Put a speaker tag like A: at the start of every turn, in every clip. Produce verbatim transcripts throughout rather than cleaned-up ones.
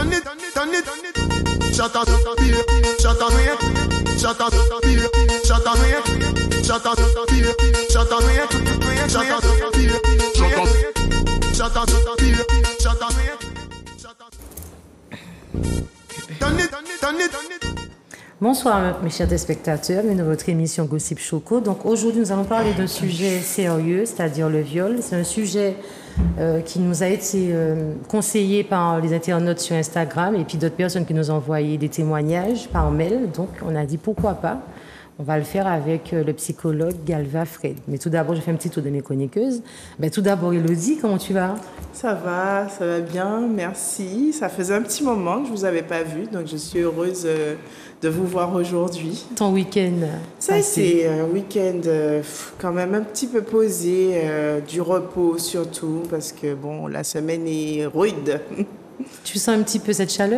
A: Bonsoir mes chers téléspectateurs, bienvenue dans votre émission Gossip Choco. Donc aujourd'hui nous allons parler d'un sujet sérieux, c'est-à-dire le viol. C'est un sujet euh, qui nous a été euh, conseillé par les internautes sur Instagram et puis d'autres personnes qui nous ont envoyé des témoignages par mail. Donc on a dit pourquoi pas. On va le faire avec le psychologue Galva Fred. Mais tout d'abord, je fais un petit tour de mes chroniqueuses. Ben, tout d'abord, Elodie, comment tu vas?
B: Ça va, ça va bien, merci. Ça faisait un petit moment que je ne vous avais pas vu, donc je suis heureuse de vous voir aujourd'hui.
A: Ton week-end?
B: Ça a été un week-end quand même un petit peu posé, euh, du repos surtout, parce que bon, la semaine est rude.
A: Tu sens un petit peu cette chaleur?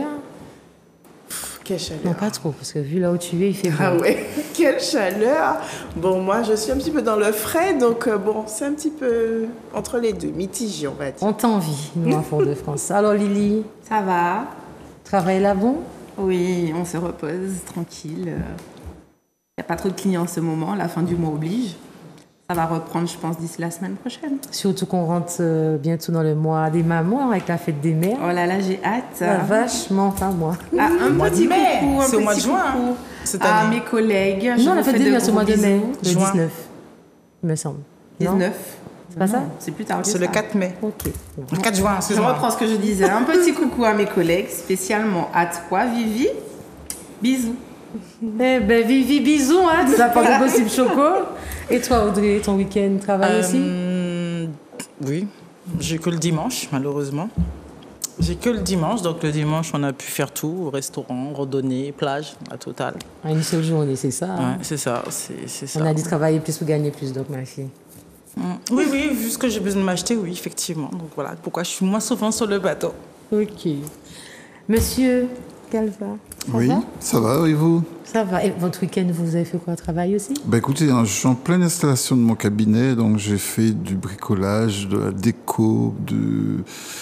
B: Quelle chaleur.
A: Non, pas trop, parce que vu là où tu es, il fait beau.
B: Ah ouais, quelle chaleur. Bon, moi, je suis un petit peu dans le frais, donc euh, bon, c'est un petit peu entre les deux, mitigé, on va dire.
A: On t'envie, nous, à Fort-de-France. Alors, Lily?
C: Ça va.
A: Travail là bon?
C: Oui, on se repose, tranquille. Il n'y a pas trop de clients en ce moment, la fin du mois oblige. Ça va reprendre, je pense, d'ici la semaine prochaine.
A: Surtout qu'on rentre euh, bientôt dans le mois des mamans avec la fête des mères.
C: Oh là là, j'ai hâte.
A: Ah, vachement, pas moi.
C: Ah, un
B: mois
C: petit
B: de mai.
C: coucou, un
B: C'est au mois de
C: petit
B: juin,
C: coucou
B: cette
C: à
B: année.
C: mes collègues. Je
A: Non,
C: vous
A: la fête
C: fais
A: des
C: de
A: mères, c'est au
C: gros
A: mois de mai,
C: bisous.
A: le
B: Juin.
A: dix-neuf, il me semble. Non,
C: dix-neuf.
A: c'est pas ça?
C: C'est plus tard que
B: C'est
C: ça.
B: le quatre mai.
A: Ok.
B: Le quatre juin,
C: Je
B: excuse-moi.
C: reprends ce que je disais. Un petit coucou à mes collègues, spécialement à toi, Vivi. Bisous.
A: Eh ben, Vivi, bisous, hein, tu vas pas de Gossip Choco. Et toi, Audrey, ton week-end, travail aussi?
D: Euh, oui, j'ai que le dimanche, malheureusement. J'ai que le dimanche, donc le dimanche, on a pu faire tout, restaurant, randonnée, plage, la totale.
A: Ah, une seule journée, c'est ça. hein?
D: Ouais, c'est ça, c'est c'est ça.
A: On a dit travailler plus pour gagner plus, donc, ma fille.
D: Mm. Oui, oui, vu ce que j'ai besoin de m'acheter, oui, effectivement. Donc voilà, pourquoi je suis moins souvent sur le bateau.
A: Ok. Monsieur Galva, ça
E: Oui,
A: va?
E: ça va, et vous?
A: Ça va. Et votre week-end, vous avez fait quoi? Travail aussi?
E: Bah écoutez, hein, je suis en pleine installation de mon cabinet, donc j'ai fait du bricolage, de la déco, de,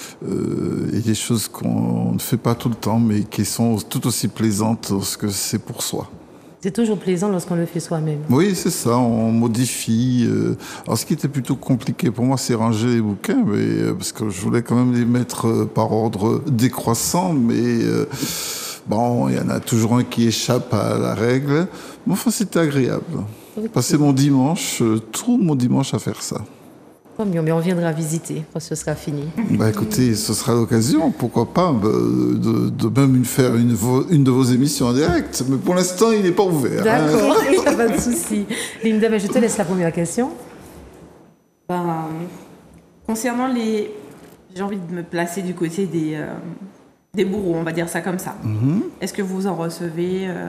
E: euh, et des choses qu'on ne fait pas tout le temps, mais qui sont tout aussi plaisantes lorsque c'est pour soi.
A: C'est toujours plaisant lorsqu'on le fait soi-même.
E: Oui, c'est ça, on modifie. Euh, alors ce qui était plutôt compliqué pour moi, c'est ranger les bouquins, mais, euh, parce que je voulais quand même les mettre euh, par ordre décroissant, mais... Euh, Bon, il y en a toujours un qui échappe à la règle. Mais enfin, c'était agréable.
A: Okay.
E: Passer mon dimanche, euh, tout mon dimanche à faire ça.
A: Tant mieux, mais on viendra visiter quand ce sera fini.
E: Bah écoutez, ce sera l'occasion, pourquoi pas, bah, de, de même une, faire une, une de vos émissions en direct. Mais pour l'instant, il n'est pas ouvert.
A: D'accord,
E: hein.
A: il n'y a pas de souci. Linda, mais je te laisse la première question.
C: Ben, concernant les... J'ai envie de me placer du côté des, euh, des bourreaux, on va dire ça comme ça.
E: Mm-hmm.
C: Est-ce que vous en recevez euh...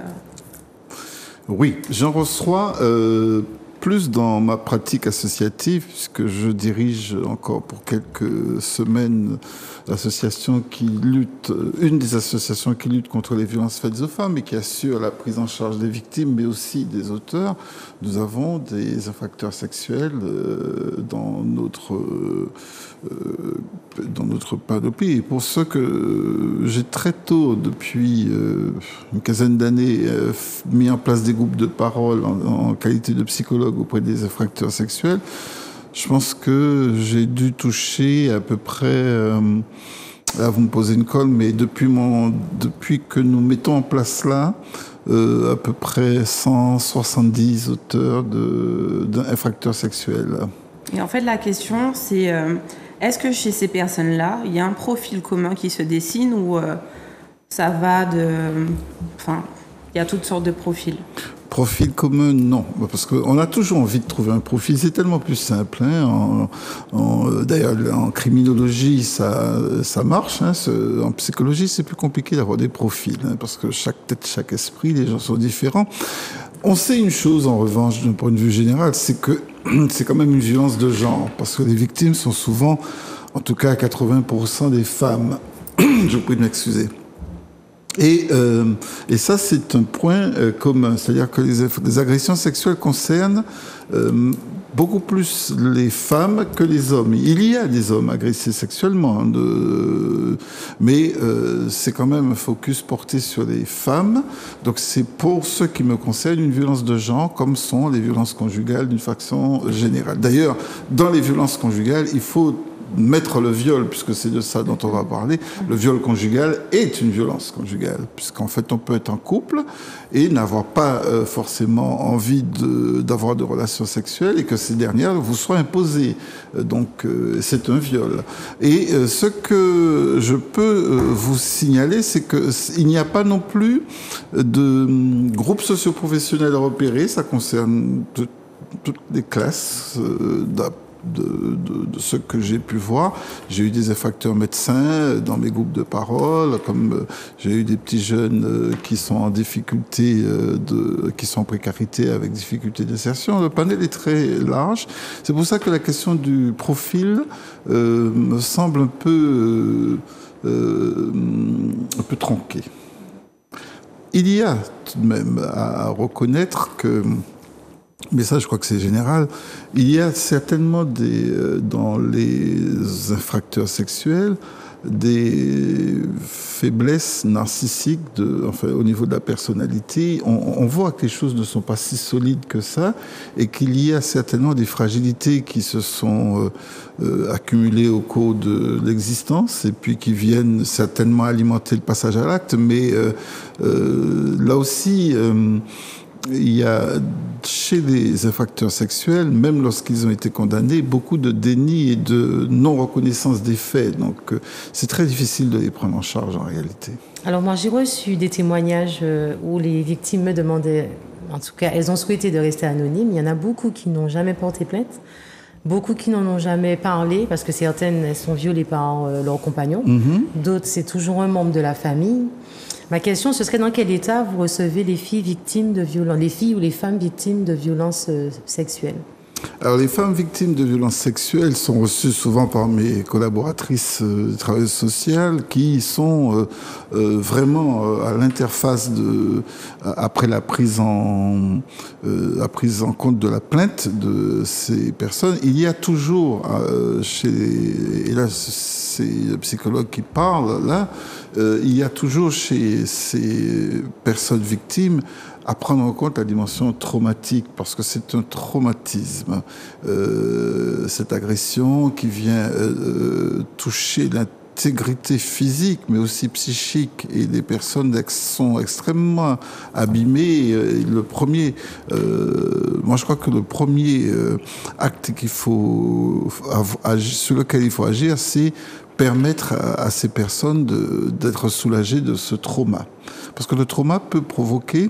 E: Oui, j'en reçois euh, plus dans ma pratique associative, puisque je dirige encore pour quelques semaines l'association qui lutte, une des associations qui lutte contre les violences faites aux femmes et qui assure la prise en charge des victimes, mais aussi des auteurs. Nous avons des infracteurs sexuels euh, dans notre euh, dans notre panoplie. Et pour ce que j'ai très tôt, depuis euh, une quinzaine d'années, euh, mis en place des groupes de parole en, en qualité de psychologue auprès des infracteurs sexuels, je pense que j'ai dû toucher à peu près, euh, là vous me posez une colle, mais depuis, mon, depuis que nous mettons en place là, euh, à peu près cent soixante-dix auteurs de, d'infracteurs sexuels.
C: Et en fait, la question, c'est euh, est-ce que chez ces personnes-là, il y a un profil commun qui se dessine ou euh, ça va de... Enfin, il y a toutes sortes de profils.
E: Profil commun, non. Parce qu'on a toujours envie de trouver un profil. C'est tellement plus simple. Hein. En, en, d'ailleurs, en criminologie, ça, ça marche. Hein. En psychologie, c'est plus compliqué d'avoir des profils. Hein, parce que chaque tête, chaque esprit, les gens sont différents. On sait une chose, en revanche, d'un point de vue général, c'est que c'est quand même une violence de genre. Parce que les victimes sont souvent, en tout cas à quatre-vingts pour cent des femmes. Je vous prie de m'excuser. Et, euh, et ça, c'est un point euh, commun. C'est-à-dire que les, les agressions sexuelles concernent euh, beaucoup plus les femmes que les hommes. Il y a des hommes agressés sexuellement, hein, de, mais euh, c'est quand même un focus porté sur les femmes. Donc c'est pour ce qui me concerne une violence de genre, comme sont les violences conjugales d'une façon générale. D'ailleurs, dans les violences conjugales, il faut mettre le viol, puisque c'est de ça dont on va parler. Le viol conjugal est une violence conjugale, puisqu'en fait on peut être en couple et n'avoir pas euh, forcément envie de, d'avoir de relations sexuelles et que ces dernières vous soient imposées. Euh, donc euh, c'est un viol. Et euh, ce que je peux euh, vous signaler, c'est qu'il n'y a pas non plus de euh, groupes socioprofessionnels repérés. Ça concerne de, toutes les classes euh, De, de, de ce que j'ai pu voir. J'ai eu des infracteurs médecins dans mes groupes de parole, comme j'ai eu des petits jeunes qui sont en difficulté, de, qui sont en précarité avec difficulté d'insertion. Le panel est très large. C'est pour ça que la question du profil euh, me semble un peu, euh, un peu tronquée. Il y a tout de même à reconnaître que, mais ça, je crois que c'est général. Il y a certainement des, euh, dans les infracteurs sexuels des faiblesses narcissiques de, enfin, au niveau de la personnalité. On, on voit que les choses ne sont pas si solides que ça et qu'il y a certainement des fragilités qui se sont euh, euh, accumulées au cours de l'existence et puis qui viennent certainement alimenter le passage à l'acte. Mais euh, euh, là aussi... Euh, il y a chez les infracteurs sexuels, même lorsqu'ils ont été condamnés, beaucoup de déni et de non-reconnaissance des faits. Donc c'est très difficile de les prendre en charge en réalité.
A: Alors moi j'ai reçu des témoignages où les victimes me demandaient, en tout cas elles ont souhaité de rester anonymes. Il y en a beaucoup qui n'ont jamais porté plainte, beaucoup qui n'en ont jamais parlé parce que certaines elles sont violées par euh, leur compagnon, mm-hmm. D'autres c'est toujours un membre de la famille. Ma question, ce serait dans quel état vous recevez les filles victimes de violences, les filles ou les femmes victimes de violences euh, sexuelles?
E: Alors, les femmes victimes de violences sexuelles sont reçues souvent par mes collaboratrices euh, de travail social qui sont euh, euh, vraiment euh, à l'interface de, après la prise en, euh, la prise en compte de la plainte de ces personnes. Il y a toujours euh, chez, et là c'est le psychologue qui parle là, euh, il y a toujours chez ces personnes victimes à prendre en compte la dimension traumatique, parce que c'est un traumatisme, euh, cette agression qui vient euh, toucher l'intégrité physique, mais aussi psychique, et les personnes sont extrêmement abîmées. Le premier, euh, moi je crois que le premier euh, acte qu'il faut, sur lequel il faut agir, c'est permettre à, à ces personnes de, d'être soulagées de ce trauma. Parce que le trauma peut provoquer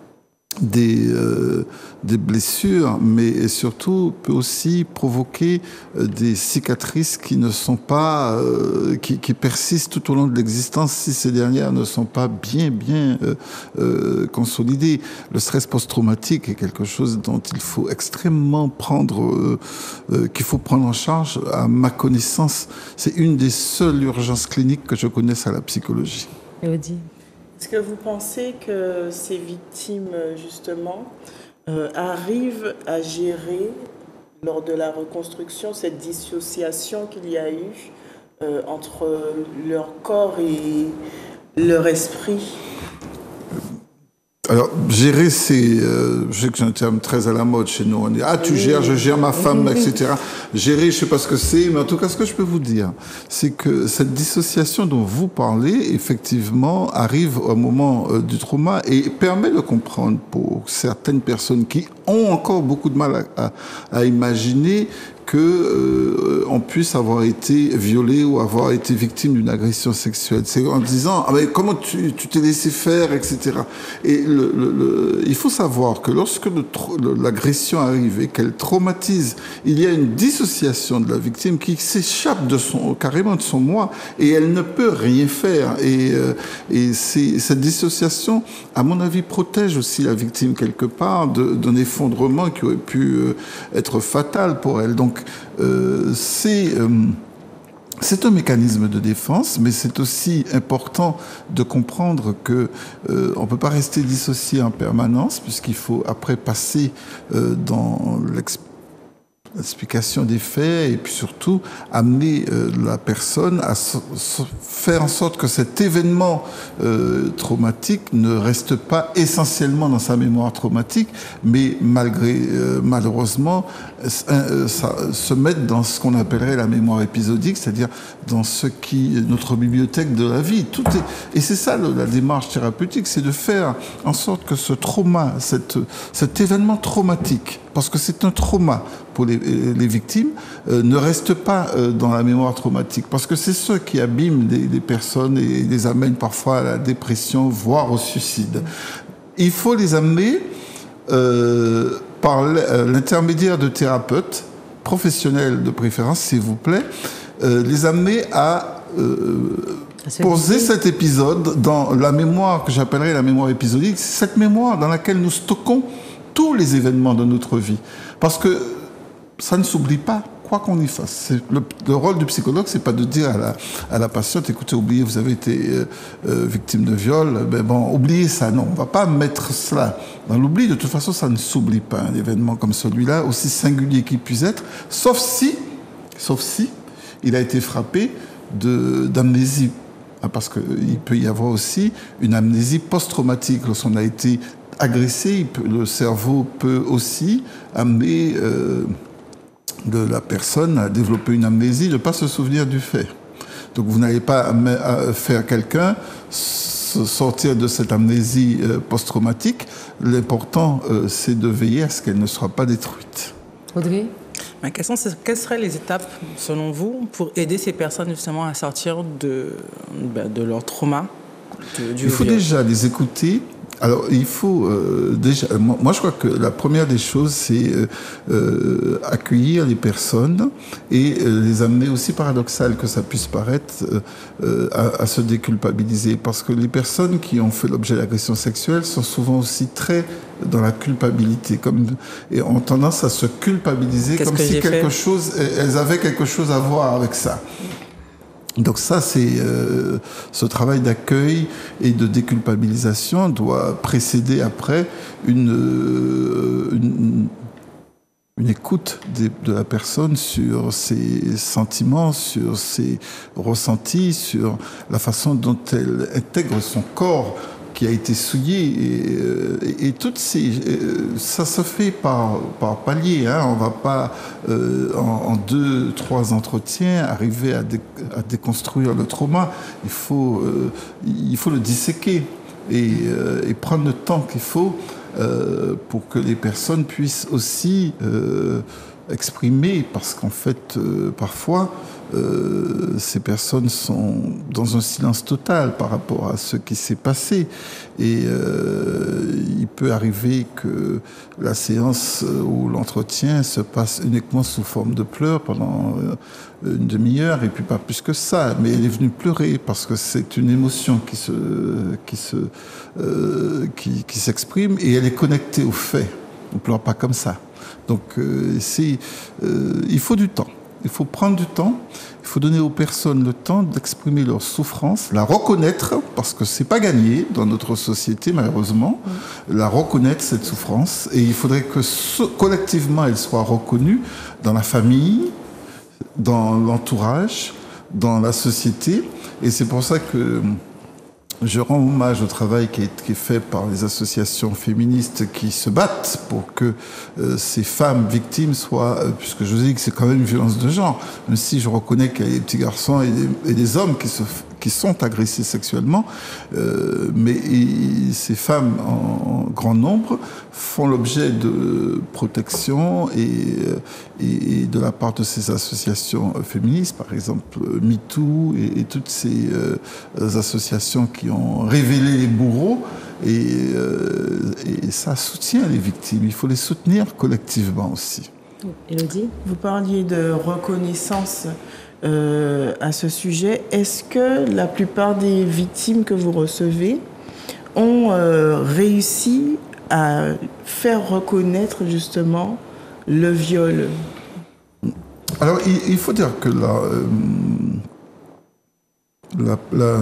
E: Des, euh, des blessures, mais surtout peut aussi provoquer euh, des cicatrices qui ne sont pas, euh, qui, qui persistent tout au long de l'existence si ces dernières ne sont pas bien, bien euh, euh, consolidées. Le stress post-traumatique est quelque chose dont il faut extrêmement prendre, euh, euh, qu'il faut prendre en charge. À ma connaissance, c'est une des seules urgences cliniques que je connaisse à la psychologie.
A: Elodie.
B: Est-ce que vous pensez que ces victimes, justement, euh, arrivent à gérer, lors de la reconstruction, cette dissociation qu'il y a eu euh, entre leur corps et leur esprit ?
E: Alors, gérer, c'est, euh, je sais que c'est un terme très à la mode chez nous. On dit, ah, tu gères, je gère ma femme, et cetera. Gérer, je sais pas ce que c'est, mais en tout cas, ce que je peux vous dire, c'est que cette dissociation dont vous parlez, effectivement, arrive au moment euh, du trauma et permet de comprendre pour certaines personnes qui ont encore beaucoup de mal à, à, à imaginer que euh, on puisse avoir été violé ou avoir été victime d'une agression sexuelle. C'est en disant ah, mais comment tu, tu t'es laissé faire, et cetera. Et le, le, le, il faut savoir que lorsque le, le, l'agression arrive et qu'elle traumatise, il y a une dissociation de la victime qui s'échappe de son, carrément de son moi, et elle ne peut rien faire. Et, euh, et c'est, cette dissociation, à mon avis, protège aussi la victime quelque part de, d'un effondrement qui aurait pu euh, être fatal pour elle. Donc, Euh, c'est, euh, c'est un mécanisme de défense, mais c'est aussi important de comprendre que euh, on peut pas rester dissocié en permanence, puisqu'il faut après passer euh, dans l'expérience l'explication des faits et puis surtout amener euh, la personne à so, so, faire en sorte que cet événement euh, traumatique ne reste pas essentiellement dans sa mémoire traumatique, mais malgré euh, malheureusement euh, ça, se mettre dans ce qu'on appellerait la mémoire épisodique, c'est-à-dire dans ce qui est notre bibliothèque de la vie. Tout est, et c'est ça le, la démarche thérapeutique, c'est de faire en sorte que ce trauma, cette, cet événement traumatique, parce que c'est un trauma pour les, les victimes, euh, ne reste pas euh, dans la mémoire traumatique. Parce que c'est ce qui abîme les, les personnes et les amène parfois à la dépression, voire au suicide. Il faut les amener euh, par l'intermédiaire de thérapeutes, professionnels de préférence, s'il vous plaît, euh, les amener à... Euh, poser cet épisode dans la mémoire que j'appellerais la mémoire épisodique, c'est cette mémoire dans laquelle nous stockons tous les événements de notre vie. Parce que ça ne s'oublie pas, quoi qu'on y fasse. Le, le rôle du psychologue, c'est pas de dire à la, à la patiente, écoutez, oubliez, vous avez été euh, euh, victime de viol, ben bon, oubliez ça. Non, on va pas mettre cela dans l'oubli. De toute façon, ça ne s'oublie pas, un événement comme celui-là, aussi singulier qu'il puisse être, sauf si, sauf si, il a été frappé de, d'amnésie. Parce qu'il peut y avoir aussi une amnésie post-traumatique. Lorsqu'on a été agressé, peut, le cerveau peut aussi amener euh, de la personne à développer une amnésie, de ne pas se souvenir du fait. Donc vous n'allez pas à faire quelqu'un sortir de cette amnésie euh, post-traumatique. L'important, euh, c'est de veiller à ce qu'elle ne soit pas détruite.
A: Audrey ?
D: Ma question, c'est quelles seraient les étapes, selon vous, pour aider ces personnes justement à sortir de, ben, de leur trauma de, du
E: Il faut
D: viol.
E: déjà les écouter. Alors, il faut euh, déjà... Moi, moi, je crois que la première des choses, c'est euh, euh, accueillir les personnes et euh, les amener, aussi paradoxal que ça puisse paraître, euh, à, à se déculpabiliser. Parce que les personnes qui ont fait l'objet d'agressions sexuelles sont souvent aussi très dans la culpabilité, comme, et ont tendance à se culpabiliser
D: Qu'est-ce
E: comme
D: que
E: si
D: j'ai
E: quelque
D: fait
E: chose, elles avaient quelque chose à voir avec ça. Donc ça, c'est euh, ce travail d'accueil et de déculpabilisation doit précéder après une, euh, une, une écoute de, de la personne sur ses sentiments, sur ses ressentis, sur la façon dont elle intègre son corps qui a été souillé et, et, et toutes ces, ça se fait par, par palier, hein. On ne va pas euh, en, en deux, trois entretiens arriver à, dé, à déconstruire le trauma. Il faut, euh, il faut le disséquer et, euh, et prendre le temps qu'il faut euh, pour que les personnes puissent aussi euh, exprimer, parce qu'en fait, euh, parfois, Euh, ces personnes sont dans un silence total par rapport à ce qui s'est passé. Et euh, il peut arriver que la séance ou l'entretien se passe uniquement sous forme de pleurs pendant une demi-heure, et puis pas plus que ça. Mais elle est venue pleurer parce que c'est une émotion qui se, qui se, euh, qui, qui s'exprime, et elle est connectée aux faits. On ne pleure pas comme ça. Donc, euh, c'est, euh, il faut du temps. Il faut prendre du temps, il faut donner aux personnes le temps d'exprimer leur souffrance, la reconnaître, parce que c'est pas gagné dans notre société, malheureusement, mmh. la reconnaître, cette souffrance, et il faudrait que so- collectivement elle soit reconnue dans la famille, dans l'entourage, dans la société, et c'est pour ça que je rends hommage au travail qui est, qui est fait par les associations féministes qui se battent pour que euh, ces femmes victimes soient, euh, puisque je dis que c'est quand même une violence de genre, même si je reconnais qu'il y a des petits garçons et des, et des hommes qui, se, qui sont agressés sexuellement, euh, mais et, ces femmes en, en grand nombre font l'objet de protection et, et, et de la part de ces associations féministes, par exemple MeToo et, et toutes ces euh, associations qui ont révélé les bourreaux, et, euh, et ça soutient les victimes. Il faut les soutenir collectivement aussi.
A: Élodie ?
B: Vous parliez de reconnaissance euh, à ce sujet. Est-ce que la plupart des victimes que vous recevez ont euh, réussi à faire reconnaître justement le viol ?
E: Alors, il, il faut dire que là... Euh, la, la,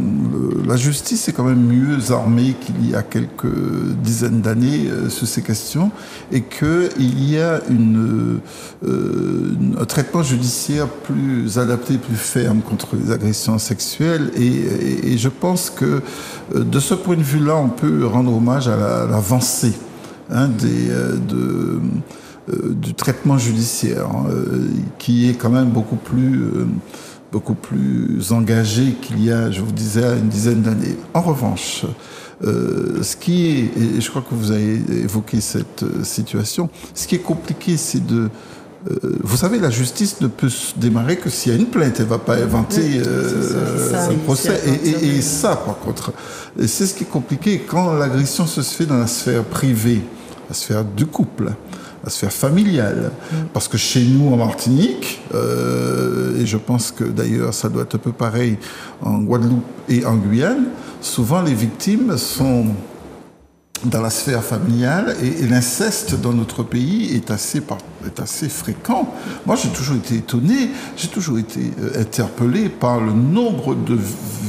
E: la justice est quand même mieux armée qu'il y a quelques dizaines d'années euh, sur ces questions, et qu'il y a une, euh, un traitement judiciaire plus adapté, plus ferme contre les agressions sexuelles. Et, et, et je pense que euh, de ce point de vue-là, on peut rendre hommage à la, à l'avancée hein, des, euh, de, euh, du traitement judiciaire, hein, euh, qui est quand même beaucoup plus... Euh, beaucoup plus engagé qu'il y a, je vous disais, une dizaine d'années. En revanche, euh, ce qui est, et je crois que vous avez évoqué cette euh, situation, ce qui est compliqué, c'est de... Euh, vous savez, la justice ne peut se démarrer que s'il y a une plainte. Elle ne va pas inventer euh, ça, ça, un procès. Et, et, et ça, par contre, c'est ce qui est compliqué. Quand l'agression se fait dans la sphère privée, la sphère du couple, la sphère familiale. Parce que chez nous, en Martinique, euh, et je pense que d'ailleurs ça doit être un peu pareil en Guadeloupe et en Guyane, souvent les victimes sont dans la sphère familiale, et, et l'inceste dans notre pays est assez, par, est assez fréquent. Moi, j'ai toujours été étonné, j'ai toujours été euh, interpellé par le nombre de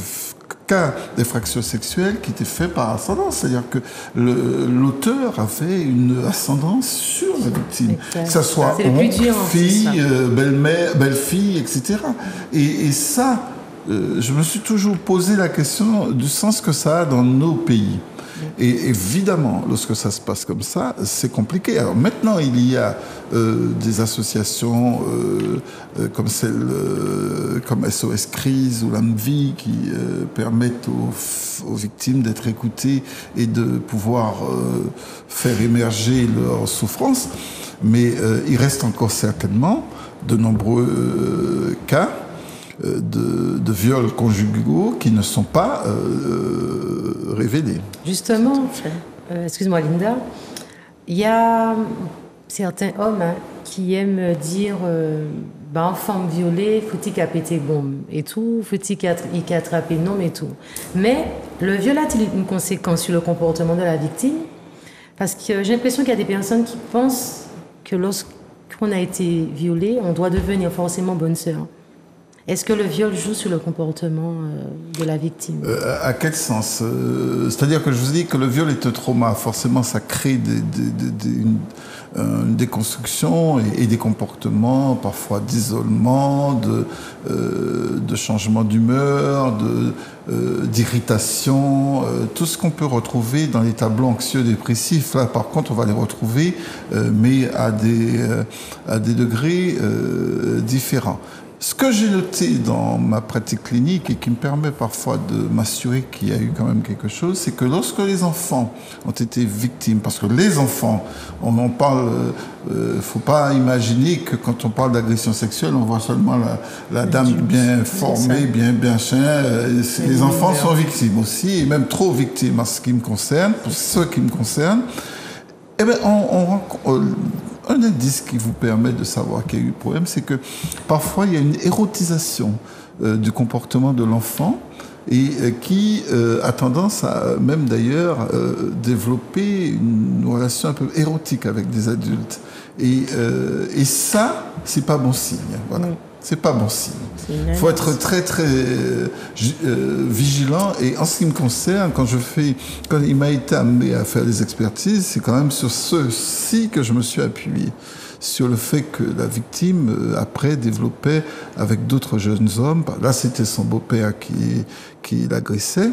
E: cas d'effraction sexuelle qui étaient faits par ascendance. C'est-à-dire que le, l'auteur avait une ascendance sur la victime. Exact. Que ce soit oncle, fille, euh, belle-mère, belle-fille, et cetera. Et, et ça, euh, je me suis toujours posé la question du sens que ça a dans nos pays. Et évidemment, lorsque ça se passe comme ça, c'est compliqué. Alors maintenant, il y a euh, des associations euh, euh, comme celle, euh, comme S O S Crise ou l'A M V I qui euh, permettent aux, aux victimes d'être écoutées et de pouvoir euh, faire émerger leurs souffrances. Mais euh, il reste encore certainement de nombreux euh, cas De, de viols conjugaux qui ne sont pas euh, révélés.
A: Justement, euh, excuse-moi Linda, il y a certains hommes hein, qui aiment dire euh, bah, femme violée, faut-il qu'à péter bombe et tout, faut-il qu'à attraper non et tout. Mais le viol a-t-il une conséquence sur le comportement de la victime? Parce que j'ai l'impression qu'il y a des personnes qui pensent que lorsqu'on a été violé, on doit devenir forcément bonne sœur. Est-ce que le viol joue sur le comportement euh, de la victime?
E: euh, À quel sens? euh, C'est-à-dire que je vous dis que le viol est un trauma. Forcément, ça crée des, des, des, des, une, une déconstruction et, et des comportements parfois d'isolement, de, euh, de changement d'humeur, de, euh, d'irritation, euh, tout ce qu'on peut retrouver dans les tableaux anxieux dépressifs. Là, par contre, on va les retrouver, euh, mais à des, euh, à des degrés euh, différents. Ce que j'ai noté dans ma pratique clinique et qui me permet parfois de m'assurer qu'il y a eu quand même quelque chose, c'est que lorsque les enfants ont été victimes, parce que les enfants, on en parle, il euh, ne faut pas imaginer que quand on parle d'agression sexuelle, on voit seulement la, la dame bien formée, bien bien chien. Euh, les enfants sont victimes aussi, et même trop victimes en ce qui me concerne, pour ce qui me concerne. Eh bien, on, on, on un indice qui vous permet de savoir qu'il y a eu problème, c'est que parfois il y a une érotisation euh, du comportement de l'enfant et euh, qui euh, a tendance à même d'ailleurs euh, développer une relation un peu érotique avec des adultes. Et, euh, et ça, c'est pas bon signe. Voilà. Oui. C'est pas bon signe. Il faut être très très euh, vigilant. Et en ce qui me concerne, quand je fais, quand il m'a été amené à faire des expertises, c'est quand même sur ceci que je me suis appuyé, sur le fait que la victime euh, après développait avec d'autres jeunes hommes. Là, c'était son beau-père qui qui l'agressait.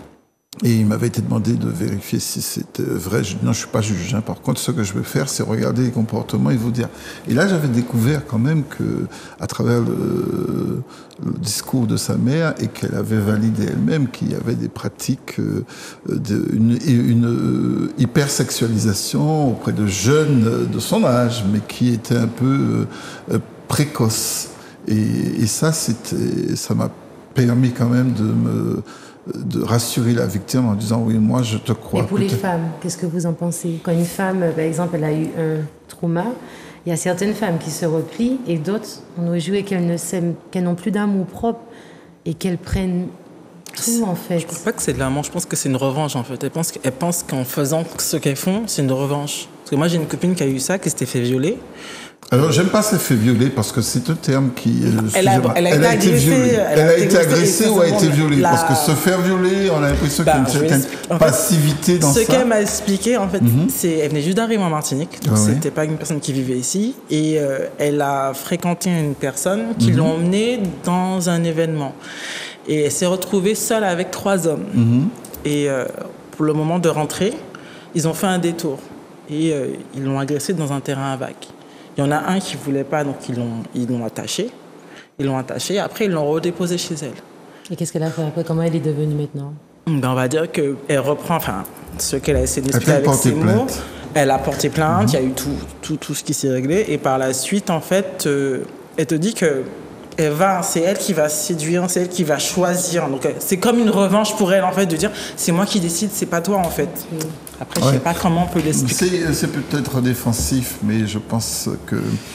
E: Et il m'avait été demandé de vérifier si c'était vrai. Je dis non, je suis pas juge. Hein. Par contre, ce que je vais faire, c'est regarder les comportements et vous dire. Et là, j'avais découvert quand même que, à travers le, le discours de sa mère, et qu'elle avait validé elle-même qu'il y avait des pratiques, euh, de, une, une euh, hypersexualisation auprès de jeunes de son âge, mais qui étaient un peu euh, précoces. Et, et ça, c'était, ça m'a permis quand même de me de rassurer la victime en disant oui, moi je te crois.
A: Et pour les femmes, qu'est-ce que vous en pensez? Quand une femme, par exemple, elle a eu un trauma, il y a certaines femmes qui se replient et d'autres, on aurait joué qu'elles ne s'aiment, qu'elles n'ont plus d'amour propre et qu'elles prennent tout en fait.
D: Je ne pense pas que c'est de l'amour, je pense que c'est une revanche en fait. Elles pensent, elles pensent qu'en faisant ce qu'elles font, c'est une revanche. Parce que moi j'ai une copine qui a eu ça, qui s'était fait violer.
E: Alors, j'aime pas s'est fait violer parce que c'est un terme qui. Euh,
D: Elle a, elle a,
E: elle a été
D: agressée,
E: violée. Elle, elle a été agressée ou a été violée
D: la...
E: Parce que se faire violer, on a l'impression bah, qu'il y a une certaine en fait, passivité dans
D: ce
E: ça.
D: Ce qu'elle m'a expliqué, en fait, mm-hmm. c'est elle venait juste d'arriver en Martinique. Donc, ah, c'était oui. pas une personne qui vivait ici. Et euh, elle a fréquenté une personne qui mm-hmm. l'a emmenée dans un événement. Et elle s'est retrouvée seule avec trois hommes. Mm-hmm. Et euh, pour le moment de rentrer, ils ont fait un détour. Et euh, ils l'ont agressée dans un terrain à vagues. Il y en a un qui ne voulait pas, donc ils l'ont, ils l'ont attaché. Ils l'ont attaché, après ils l'ont redéposé chez elle.
A: Et qu'est-ce qu'elle a fait après? Comment elle est devenue maintenant?
D: Ben, on va dire qu'elle reprend, enfin, ce qu'elle a essayé d'expliquer avec ses mots. Elle a porté plainte, mm-hmm. il y a eu tout, tout, tout ce qui s'est réglé. Et par la suite, en fait, euh, elle te dit que elle va, c'est elle qui va séduire, c'est elle qui va choisir. Donc c'est comme une revanche pour elle, en fait, de dire c'est moi qui décide, c'est pas toi, en fait. Mm. Après, ouais. je sais pas comment on peut l'expliquer.
E: C'est, c'est peut-être défensif, mais je pense que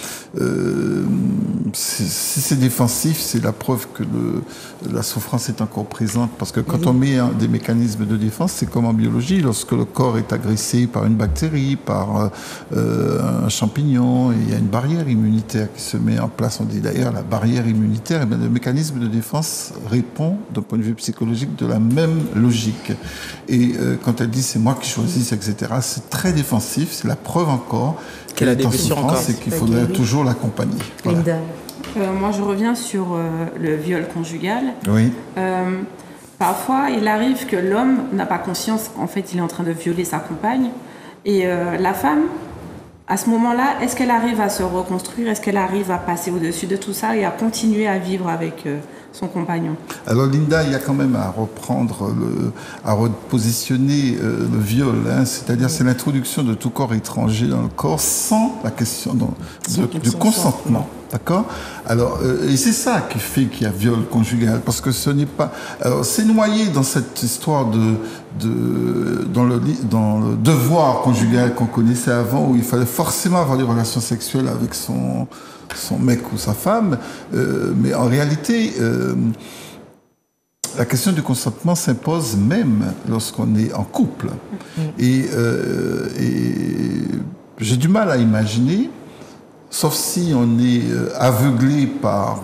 E: euh, si c'est défensif, c'est la preuve que le, la souffrance est encore présente. Parce que quand oui. on met un, des mécanismes de défense, c'est comme en biologie, lorsque le corps est agressé par une bactérie, par euh, un champignon, il y a une barrière immunitaire qui se met en place. On dit d'ailleurs la barrière immunitaire, et bien, le mécanisme de défense répond d'un point de vue psychologique de la même logique. Et euh, quand elle dit c'est moi qui choisis, et cetera, c'est très défensif, c'est la preuve encore qu'elle est en souffrance et qu'il faudrait okay. toujours l'accompagner. Voilà.
C: Euh, moi, je reviens sur euh, le viol conjugal.
E: Oui.
C: Euh, parfois, il arrive que l'homme n'a pas conscience qu'en fait, il est en train de violer sa compagne. Et euh, la femme, à ce moment-là, est-ce qu'elle arrive à se reconstruire? Est-ce qu'elle arrive à passer au-dessus de tout ça et à continuer à vivre avec euh, son compagnon?
E: Alors Linda, il y a quand même à reprendre, le, à repositionner euh, le viol, hein, c'est-à-dire c'est l'introduction de tout corps étranger dans le corps sans la question de, de, du consentement. D'accord? Alors, euh, et c'est ça qui fait qu'il y a viol conjugal, parce que ce n'est pas... Alors, c'est noyé dans cette histoire de... de dans, le, dans le devoir conjugal qu'on connaissait avant, où il fallait forcément avoir des relations sexuelles avec son, son mec ou sa femme, euh, mais en réalité... Euh, la question du consentement s'impose même lorsqu'on est en couple. Mmh. Et, euh, et j'ai du mal à imaginer... Sauf si on est aveuglé par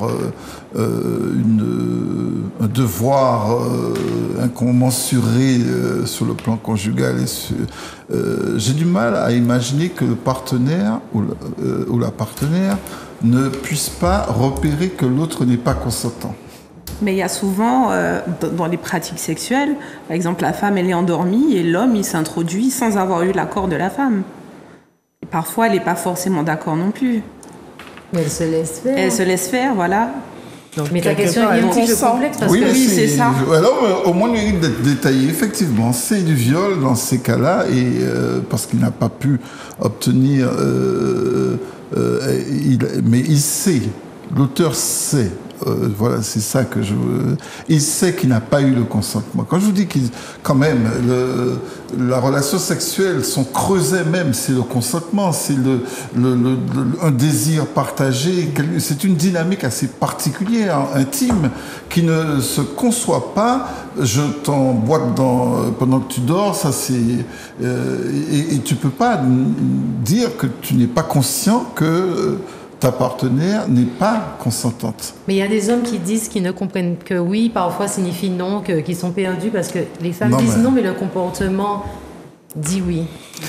E: euh, une, un devoir euh, incommensuré euh, sur le plan conjugal. Et sur, euh, j'ai du mal à imaginer que le partenaire ou, euh, ou la partenaire ne puisse pas repérer que l'autre n'est pas consentant.
C: Mais il y a souvent, euh, dans les pratiques sexuelles, par exemple, la femme, elle est endormie et l'homme, il s'introduit sans avoir eu l'accord de la femme. Parfois, elle n'est pas forcément d'accord non plus.
A: Mais elle se laisse faire.
C: Elle se laisse faire, voilà.
A: Donc, mais ta question est un petit peu complexe parce
E: oui,
A: que
E: oui,
C: c'est, c'est ça.
E: Alors, au moins, il mérite d'être détaillé. Effectivement, c'est du viol dans ces cas-là, et euh, parce qu'il n'a pas pu obtenir. Euh, euh, il, mais il sait, l'auteur sait. Euh, voilà, c'est ça que je veux. Il sait qu'il n'a pas eu le consentement. Quand je vous dis qu'il, quand même, le, la relation sexuelle, son creuset même, c'est le consentement, c'est le, le, le, le, un désir partagé. C'est une dynamique assez particulière, intime, qui ne se conçoit pas. Je t'emboîte dans pendant que tu dors, ça c'est euh, et, et tu peux pas dire que tu n'es pas conscient que euh, ta partenaire n'est pas consentante.
A: Mais il y a des hommes qui disent qu'ils ne comprennent que oui, parfois signifie non, que, qu'ils sont perdus parce que les femmes non, disent mais... non, mais le comportement dit oui.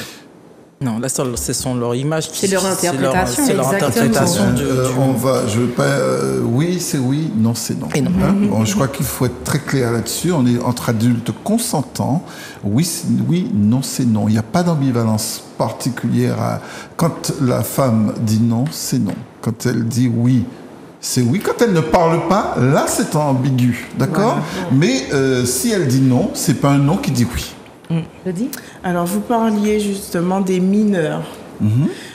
D: Non, là, ce sont leurs images.
C: C'est leur interprétation.
D: C'est leur, c'est leur interprétation. Du,
E: euh,
D: du...
E: On va, je veux pas. Euh, oui, c'est oui. Non, c'est non.
D: Et non.
E: Hein? Bon, je crois qu'il faut être très clair là-dessus. On est entre adultes consentants. Oui, c'est oui. Non, c'est non. Il n'y a pas d'ambivalence particulière. À... Quand la femme dit non, c'est non. Quand elle dit oui, c'est oui. Quand elle ne parle pas, là, c'est ambigu, d'accord. Voilà. Mais euh, si elle dit non, c'est pas un non qui dit oui.
A: Je dis.
B: Alors, vous parliez justement des mineurs.
E: Mm-hmm.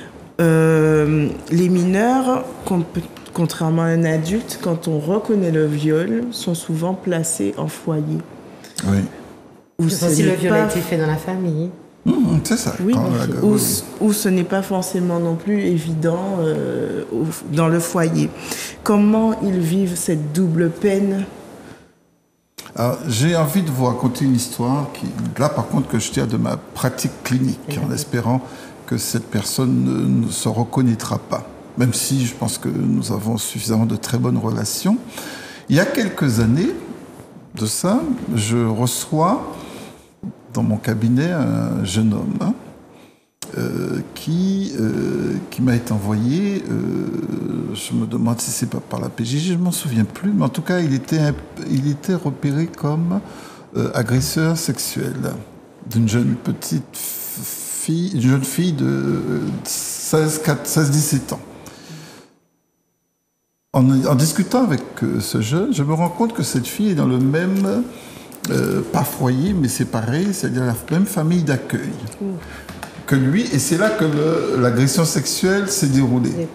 B: Euh, les mineurs, contrairement à un adulte, quand on reconnaît le viol, sont souvent placés en foyer.
E: Oui.
A: Où si le viol pas... a été fait dans la famille.
E: Mmh, c'est ça.
B: Oui.
E: La...
B: Où,
E: oui.
B: où ce n'est pas forcément non plus évident euh, dans le foyer. Comment ils vivent cette double peine ?
E: Alors, j'ai envie de vous raconter une histoire qui, là par contre, que je tire de ma pratique clinique, en espérant que cette personne ne, ne se reconnaîtra pas. même si je pense que nous avons suffisamment de très bonnes relations. Il y a quelques années de ça, je reçois dans mon cabinet un jeune homme hein, euh, qui, euh, qui m'a été envoyé, euh, je me demande si c'est pas par la P J J, je ne m'en souviens plus, mais en tout cas, il était, il était repéré comme euh, agresseur sexuel d'une jeune petite fille, une jeune fille de seize dix-sept ans. En, en discutant avec ce jeune, je me rends compte que cette fille est dans le même, euh, pas foyer, mais c'est pareil, c'est-à-dire la même famille d'accueil mmh. que lui, et c'est là que l'agression sexuelle s'est déroulée. Mmh.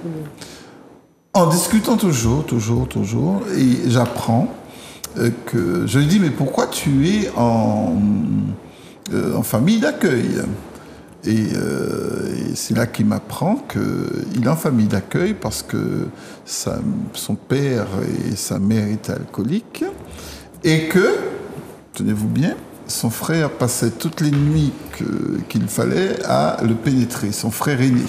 E: En discutant toujours, toujours, toujours, et j'apprends euh, que, je lui dis, mais pourquoi tu es en, euh, en famille d'accueil ? Et, euh, et c'est là qu'il m'apprend qu'il est en famille d'accueil parce que sa, son père et sa mère étaient alcooliques et que, tenez-vous bien, son frère passait toutes les nuits que, qu'il fallait à le pénétrer, son frère aîné.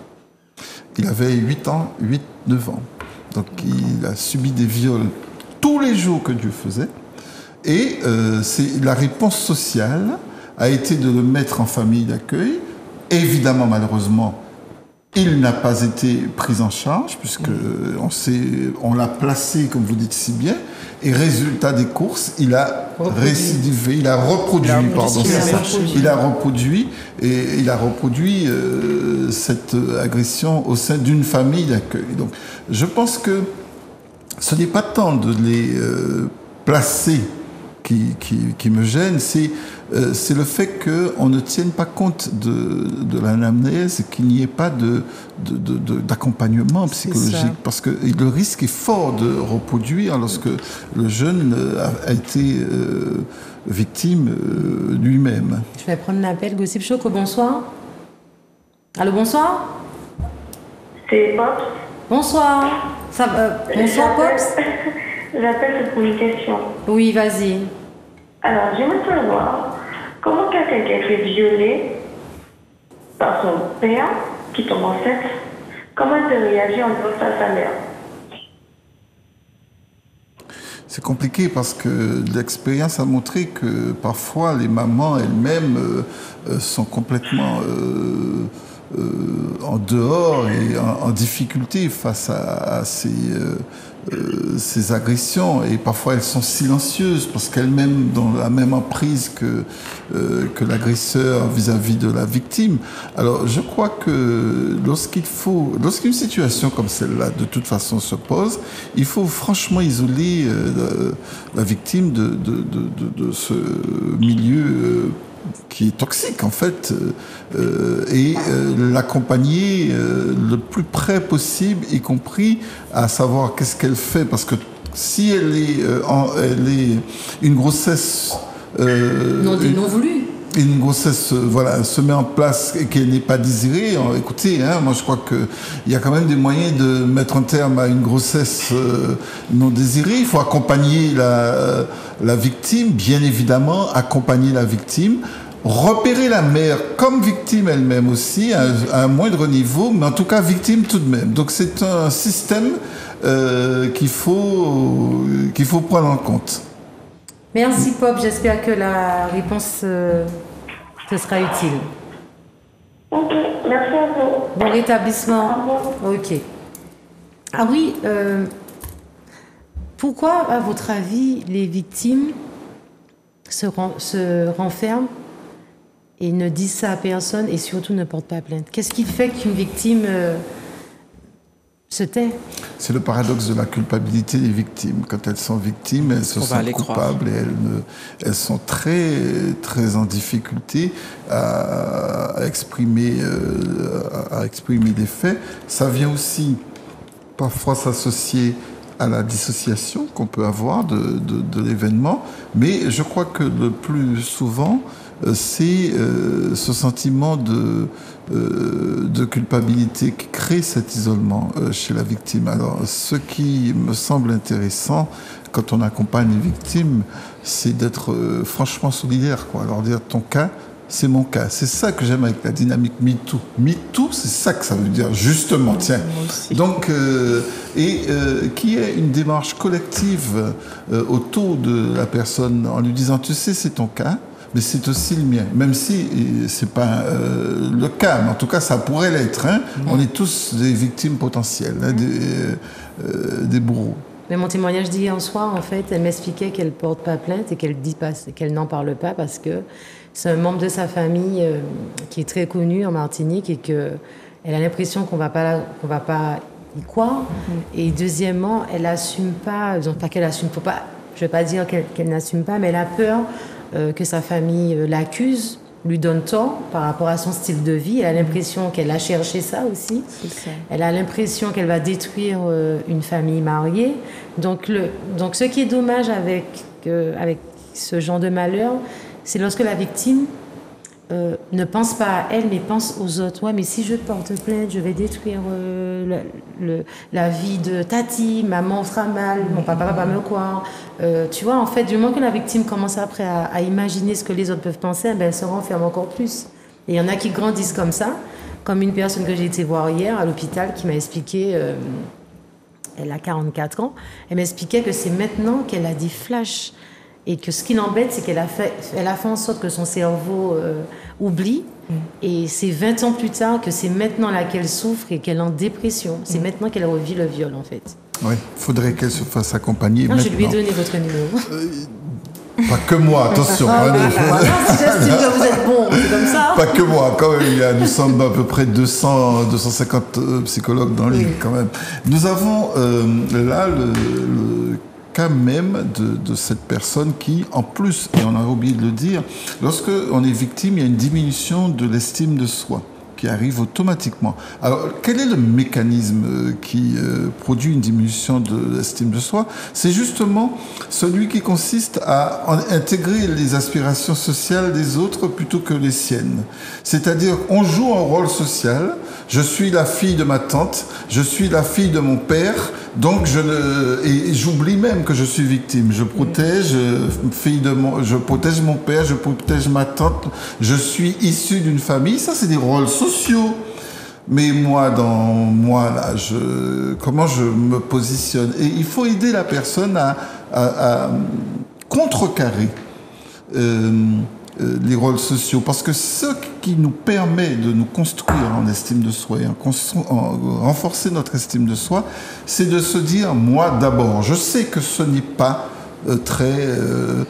E: Il avait huit ans, huit, neuf ans. Donc il a subi des viols tous les jours que Dieu faisait. Et euh, c'est la réponse sociale a été de le mettre en famille d'accueil. Évidemment, malheureusement, il n'a pas été pris en charge, puisque on, s'est, on l'a placé, comme vous dites si bien, et résultat des courses, il a reproduit. récidivé, il a reproduit, il a pardon, c'est ça, il a reproduit, et il a reproduit euh, cette agression au sein d'une famille d'accueil. Donc, je pense que ce n'est pas tant de les euh, placer Qui, qui, qui me gêne, c'est, euh, c'est le fait qu'on ne tienne pas compte de, de l'anamnèse, qu'il n'y ait pas de, de, de, de, d'accompagnement psychologique, parce que le risque est fort de reproduire lorsque le jeune a, a été euh, victime euh, lui-même.
A: Je vais prendre l'appel. Gossip Choco, bonsoir. Allô, bonsoir.
F: C'est Pops.
A: Bonsoir. Ça, euh, bonsoir, Pops.
F: J'appelle pour une question.
A: Oui, vas-y.
F: Alors, j'aimerais savoir comment quelqu'un qui a été violé par son père, qui tombe enceinte, comment elle peut réagir en disant ça à sa mère?
E: C'est compliqué parce que l'expérience a montré que parfois les mamans elles-mêmes euh, sont complètement euh, euh, en dehors et en, en difficulté face à, à ces... Euh, Euh, ces agressions, et parfois elles sont silencieuses parce qu'elles-mêmes dans la même emprise que, euh, que l'agresseur vis-à-vis de la victime. Alors je crois que lorsqu'il faut, lorsqu'une situation comme celle-là de toute façon se pose, il faut franchement isoler euh, la, la victime de, de, de, de, de ce milieu euh, qui est toxique en fait, euh, et euh, l'accompagner euh, le plus près possible, y compris à savoir qu'est-ce qu'elle fait, parce que si elle est, euh, en, elle est une grossesse
A: euh, non, une, non voulue,
E: une grossesse euh, voilà se met en place et qu'elle n'est pas désirée, alors, écoutez, hein, moi je crois que il y a quand même des moyens de mettre un terme à une grossesse euh, non désirée. Il faut accompagner la la victime, bien évidemment, accompagner la victime, repérer la mère comme victime elle-même aussi, à, à un moindre niveau, mais en tout cas victime tout de même. Donc c'est un système euh, qu'il faut, qu'il faut prendre en compte.
A: Merci Pop, j'espère que la réponse euh, te sera utile.
F: Ok, merci à vous.
A: Bon rétablissement. Ok. Ah oui, euh, pourquoi, à votre avis, les victimes se, ren- se renferment et ne disent ça à personne et surtout ne portent pas plainte? Qu'est-ce qui fait qu'une victime euh, se tait?
E: C'est le paradoxe de la culpabilité des victimes. Quand elles sont victimes, elles se sentent coupables et elles, ne, elles sont très, très en difficulté à, à, exprimer, euh, à exprimer des faits. Ça vient aussi parfois s'associer à la dissociation qu'on peut avoir de, de, de l'événement, mais je crois que le plus souvent, euh, c'est euh, ce sentiment de, euh, de culpabilité qui crée cet isolement euh, chez la victime. Alors, ce qui me semble intéressant quand on accompagne une victime, c'est d'être euh, franchement solidaire, quoi. Alors dire ton cas, c'est mon cas. C'est ça que j'aime avec la dynamique MeToo. MeToo, c'est ça que ça veut dire, justement, tiens. Donc, euh, et euh, qui est une démarche collective euh, autour de la personne en lui disant, tu sais, c'est ton cas, mais c'est aussi le mien. Même si c'est pas euh, le cas, mais en tout cas, ça pourrait l'être. Hein. Mmh. On est tous des victimes potentielles, hein, des, euh, des bourreaux.
A: Mais mon témoignage d'hier en soir, en fait, elle m'expliquait qu'elle ne porte pas plainte et qu'elle dit pas, qu'elle n'en parle pas parce que c'est un membre de sa famille euh, qui est très connu en Martinique et qu'elle a l'impression qu'on va pas, qu'on va pas y croire. Mm-hmm. Et deuxièmement, elle n'assume pas, donc pas qu'elle assume, faut pas, je ne vais pas dire qu'elle, qu'elle n'assume pas, mais elle a peur euh, que sa famille euh, l'accuse, lui donne tort par rapport à son style de vie. Elle a l'impression qu'elle a cherché ça aussi. C'est ça. Elle a l'impression qu'elle va détruire euh, une famille mariée. Donc, le, donc ce qui est dommage avec, euh, avec ce genre de malheur, c'est lorsque la victime euh, ne pense pas à elle, mais pense aux autres. Ouais, mais si je porte plainte, je vais détruire euh, le, le, la vie de Tati, maman fera mal, mon papa va pas me croire. Euh, tu vois, en fait, du moment que la victime commence après à, à imaginer ce que les autres peuvent penser, ben, elle se renferme encore plus. Et il y en a qui grandissent comme ça, comme une personne que j'ai été voir hier à l'hôpital qui m'a expliqué, euh, elle a quarante-quatre ans, elle m'expliquait que c'est maintenant qu'elle a des flashs. Et que ce qui l'embête, c'est qu'elle a fait, elle a fait en sorte que son cerveau euh, oublie. Mm. Et c'est vingt ans plus tard que c'est maintenant là qu'elle souffre et qu'elle est en dépression. C'est mm. maintenant qu'elle revit le viol, en fait.
E: Oui, il faudrait qu'elle se fasse accompagner.
A: Non,
E: maintenant.
A: Je lui ai donné votre numéro.
E: Euh, pas que moi, attention.
A: Ah, hein, oui, voilà, j'estime que vous êtes bon, c'est comme ça.
E: Pas que moi, quand même. Il y a, nous sommes à peu près deux cents, deux cent cinquante euh, psychologues dans l'île, oui. Quand même. Nous avons euh, là le... le cas même de, de cette personne qui, en plus, et on a oublié de le dire, lorsque on est victime, il y a une diminution de l'estime de soi qui arrive automatiquement. Alors, quel est le mécanisme qui euh, produit une diminution de l'estime de soi? C'est justement celui qui consiste à intégrer les aspirations sociales des autres plutôt que les siennes. C'est-à-dire, on joue un rôle social. Je suis la fille de ma tante, je suis la fille de mon père, donc je ne, et j'oublie même que je suis victime. Je protège, fille de mon, je protège mon père, je protège ma tante, je suis issu d'une famille. Ça, c'est des rôles sociaux. Mais moi, dans moi, là, je, comment je me positionne? Et il faut aider la personne à, à, à contrecarrer euh, euh, les rôles sociaux. Parce que ce qui nous permet de nous construire en estime de soi et en, constru- en renforcer notre estime de soi, c'est de se dire, moi d'abord. Je sais que ce n'est pas Euh, très euh,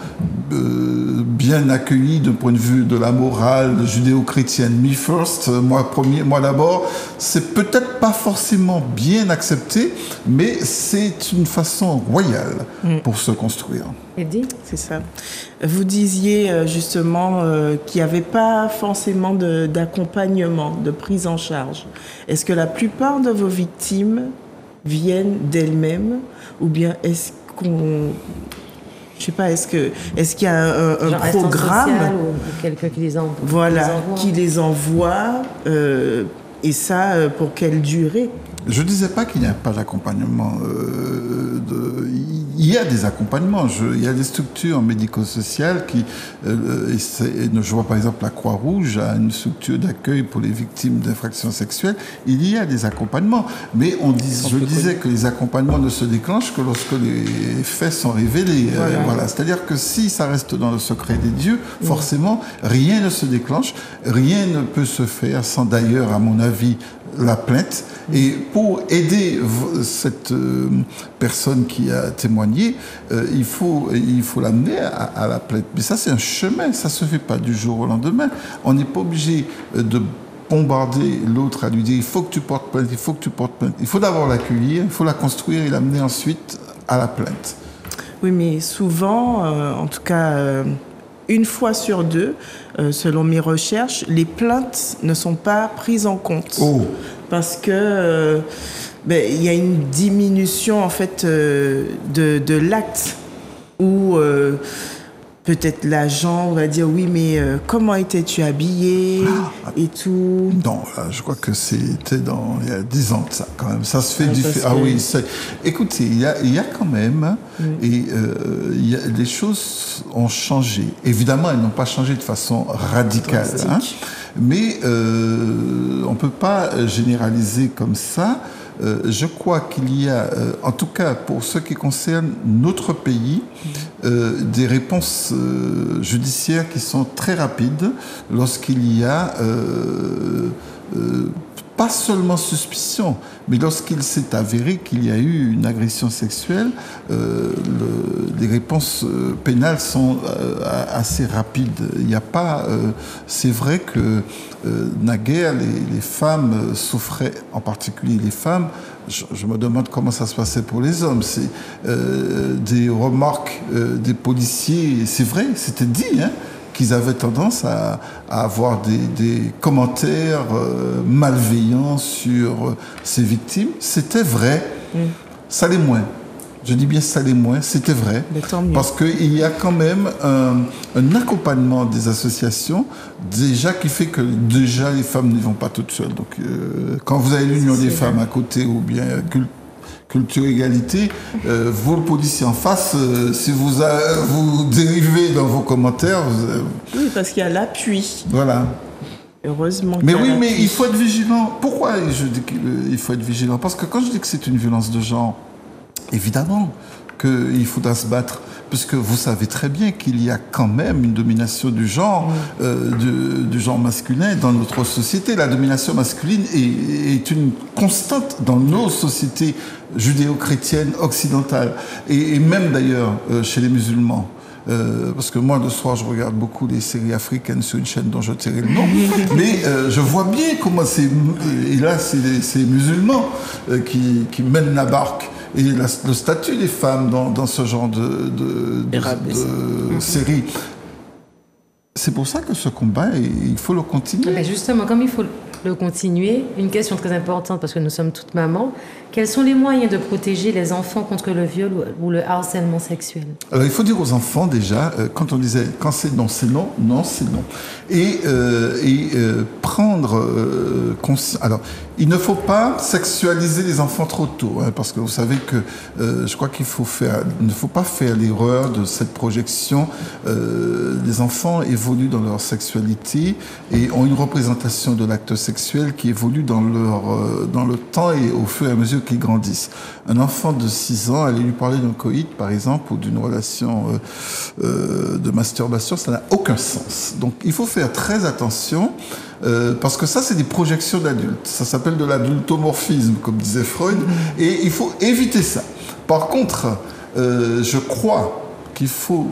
E: euh, bien accueilli d'un point de vue de la morale judéo-chrétienne. Me first, euh, moi premier, moi d'abord. C'est peut-être pas forcément bien accepté, mais c'est une façon royale mmh. pour se construire.
B: Eddy, c'est ça. Vous disiez euh, justement euh, qu'il n'y avait pas forcément de, d'accompagnement, de prise en charge. Est-ce que la plupart de vos victimes viennent d'elles-mêmes, ou bien est-ce qu'on... Je sais pas, est-ce que est-ce qu'il y a un, un
A: Genre
B: programme
A: ou quelqu'un qui les envoie,
B: voilà,
A: qui les envoie,
B: qui les envoie euh, et ça euh, pour quelle durée?
E: Je disais pas qu'il n'y a pas d'accompagnement. Euh, de... Il y a des accompagnements. Je... Il y a des structures médico-sociales qui. Euh, et je vois par exemple la Croix-Rouge a une structure d'accueil pour les victimes d'infractions sexuelles. Il y a des accompagnements, mais on dit, je disais que les accompagnements ne se déclenchent que lorsque les faits sont révélés. Voilà. Euh, voilà. C'est-à-dire que si ça reste dans le secret des dieux, mmh. forcément rien ne se déclenche, rien ne peut se faire sans d'ailleurs, à mon avis, la plainte. Et pour aider cette euh, personne qui a témoigné, euh, il faut il faut l'amener à, à la plainte. Mais ça, c'est un chemin. Ça se fait pas du jour au lendemain. On n'est pas obligé de bombarder l'autre à lui dire il faut que tu portes plainte, il faut que tu portes plainte. Il faut d'abord l'accueillir, il faut la construire et l'amener ensuite à la plainte.
B: Oui, mais souvent, euh, en tout cas. Euh Une fois sur deux, euh, selon mes recherches, les plaintes ne sont pas prises en compte.
E: Oh.
B: Parce que euh, ben, y a une diminution en fait euh, de, de l'acte où euh, peut-être l'agent va dire oui, mais euh, comment étais-tu habillé ah, et tout.
E: Non, je crois que c'était dans il y a dix ans de ça quand même. Ça se fait du fait. Ah oui, c'est... écoutez, il y a, il y a quand même oui. et euh, il y a, les choses ont changé. Évidemment, elles n'ont pas changé de façon radicale, hein, mais euh, on peut pas généraliser comme ça. Euh, je crois qu'il y a, euh, en tout cas pour ce qui concerne notre pays, euh, des réponses euh, judiciaires qui sont très rapides lorsqu'il y a euh, euh, pas seulement suspicion, mais lorsqu'il s'est avéré qu'il y a eu une agression sexuelle, euh, le, les réponses euh, pénales sont euh, assez rapides. Il n'y a pas, euh, c'est vrai que euh, naguère les, les femmes souffraient, en particulier les femmes. Je, je me demande comment ça se passait pour les hommes. C'est euh, des remarques euh, des policiers. C'est vrai, c'était dit, hein, qu'ils avaient tendance à, à avoir des, des commentaires euh, malveillants sur euh, ces victimes. C'était vrai. Mm. Ça l'est moins. Je dis bien ça l'est moins. C'était vrai. Parce qu'il y a quand même un, un accompagnement des associations déjà qui fait que déjà les femmes ne vont pas toutes seules. Donc euh, quand vous avez l'Union des femmes à côté ou bien Culture Culture Égalité, euh, vous le policier en face, euh, si vous, a, vous dérivez dans vos commentaires... Vous, euh,
B: oui, parce qu'il y a l'appui.
E: Voilà.
B: Heureusement.
E: Mais oui, mais il faut être vigilant. Pourquoi je dis qu'il faut être vigilant? Parce que quand je dis que c'est une violence de genre, évidemment qu'il faudra se battre, puisque vous savez très bien qu'il y a quand même une domination du genre, euh, du, du genre masculin dans notre société. La domination masculine est, est une constante dans nos sociétés judéo-chrétiennes occidentales, et, et même d'ailleurs euh, chez les musulmans. Euh, parce que moi, le soir, je regarde beaucoup les séries africaines sur une chaîne dont je tairai le nom, mais euh, je vois bien comment c'est... Et là, c'est les, c'est les musulmans euh, qui, qui mènent la barque. Et la, le statut des femmes dans, dans ce genre de, de, de, de mmh. série. C'est pour ça que ce combat, il faut le continuer.
A: Mais justement, comme il faut le continuer, une question très importante, parce que nous sommes toutes mamans, quels sont les moyens de protéger les enfants contre le viol ou le harcèlement sexuel?
E: Alors, il faut dire aux enfants, déjà, euh, quand on disait, quand c'est non, c'est non, non, c'est non. Et, euh, et euh, prendre euh, conscience... Alors, il ne faut pas sexualiser les enfants trop tôt, hein, parce que vous savez que euh, je crois qu'il faut faire, il ne faut pas faire l'erreur de cette projection. Euh, les enfants évoluent dans leur sexualité et ont une représentation de l'acte sexuel qui évolue dans leur euh, dans le temps et au fur et à mesure qu'ils grandissent. Un enfant de six ans, aller lui parler d'un coït, par exemple, ou d'une relation euh, euh, de masturbation, ça n'a aucun sens. Donc, il faut faire très attention. Euh, parce que ça, c'est des projections d'adultes. Ça s'appelle de l'adultomorphisme, comme disait Freud, mmh. et il faut éviter ça. Par contre, euh, je crois qu'il faut